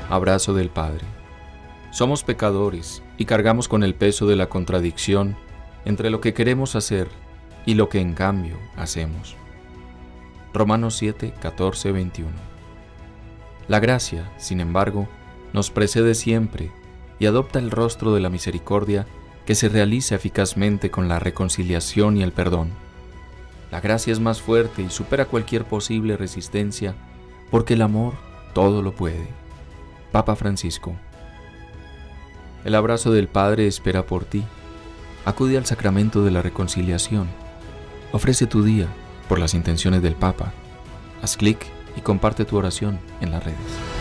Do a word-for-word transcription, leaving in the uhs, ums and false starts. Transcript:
Abrazo del Padre. Somos pecadores y cargamos con el peso de la contradicción entre lo que queremos hacer y lo que en cambio hacemos. Romanos siete, catorce, veintiuno. La gracia, sin embargo, nos precede siempre y adopta el rostro de la misericordia que se realiza eficazmente con la reconciliación y el perdón. La gracia es más fuerte y supera cualquier posible resistencia porque el amor todo lo puede. Papa Francisco. El abrazo del Padre espera por ti. Acude al sacramento de la reconciliación. Ofrece tu día por las intenciones del Papa. Haz clic y comparte tu oración en las redes.